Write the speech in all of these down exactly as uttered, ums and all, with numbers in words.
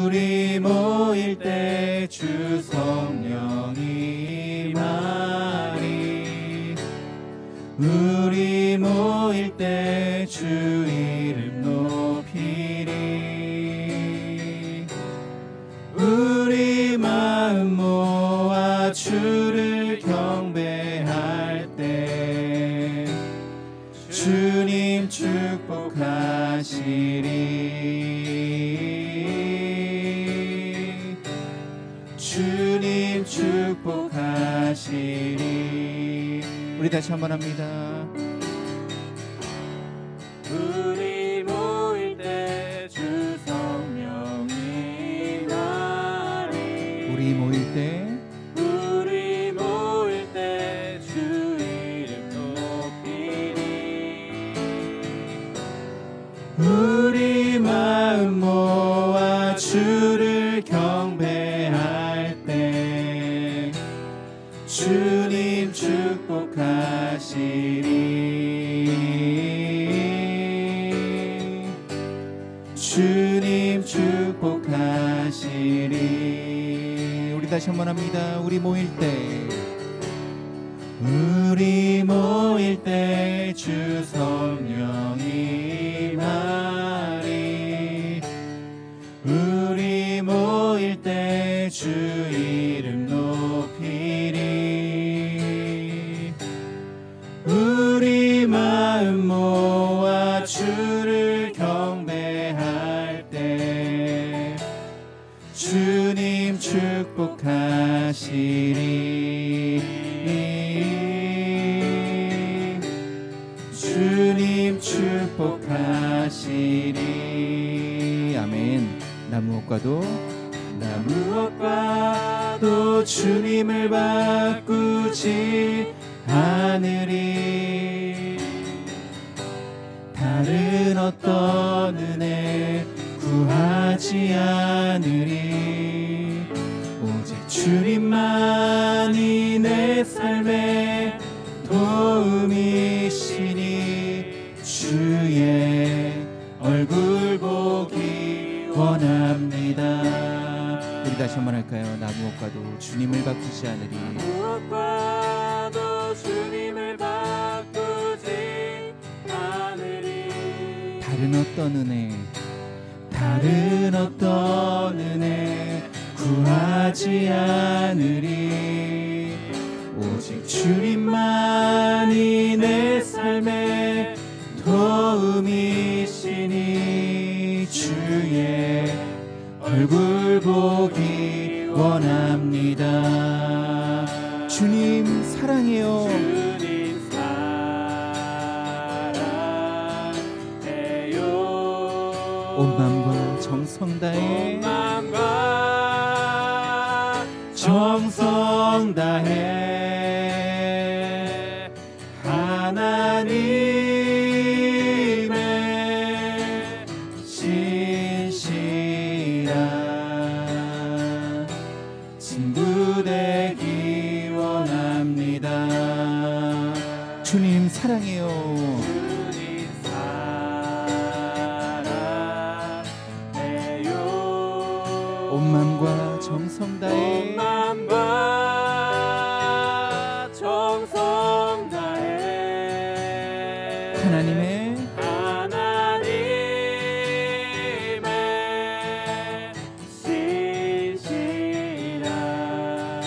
우리 모일 때 주 성령이 임하리. 우리 모일 때 주 이름 높이리. 우리 마음 모아 주를 경배할 때 주님 축복하시리. 주님 축복하시리. 우리 다시 한번 합니다. 우리 모일 때 주 성령이 임하리. 우리 모일 때 우리 모일 때 주 이름 높이리. 우리 마음 모아 주를 경배할 때 주님 축복하시리. 주님 축복하시리. 우리 다시 한번 합니다. 우리 모일 때 우리 모일 때 주 성령이 임하리. 우리 모일 때 주 이름 높이리. 우리 마음 모아 주를 경배할 때 주님 축복하시리. 주님 축복하시리. 아멘. 나 무엇과도 나 무엇과도 주님을 바꾸지 않으리. 다른 어떤 은혜 구하지 않으리. 오직 주님만이 내 삶의 도움이시니 주의 얼굴 보기 원합니다. 우리 다시 한번 할까요? 나 무엇과도 주님을 바꾸지 않으리. 무엇과도 주님을 바꾸지 않으리. 다른 어떤 은혜 다른 어떤 은혜 구하지 않으리. 오직 주님만이 내 삶의 도움이시니 주의 얼굴 보기 원합니다. 주님 사랑해요. 주님 사랑해요. 온 마음과 정성 다해 온 마음과 정성 다해 하나님의 신실한 친구 되기 원합니다. 주님 사랑해요. 주님 사랑해요. 온 마음과 정성 다해 온 마음과 정성 다해 하나님의 하나님의 신실한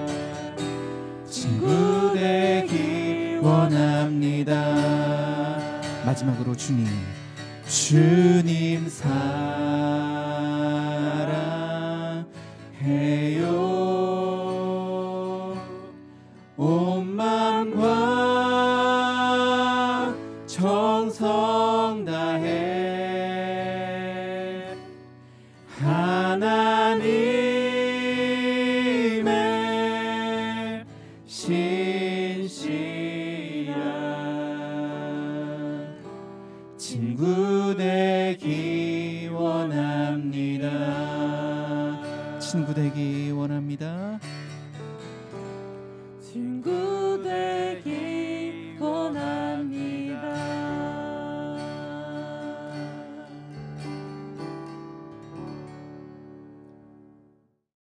친구 되기 원합니다. 마지막으로 주님 주님 사랑해요. 온 마음과 정성 다해 하나님의 신실한 친구 되기 원합니다. 친구 되기 원합니다. 친구 되기